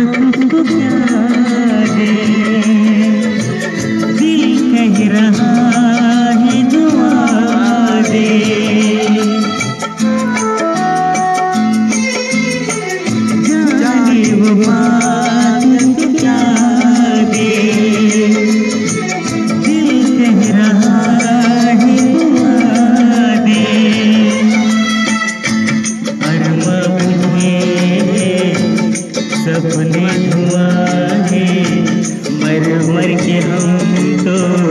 तुझको प्यार दे, दिल कह रहा है दुआ दे। जाने वो बात तू क्या दे, दिल कह रहा है दुआ दे। सपने धुआं है, मर मर के हम तो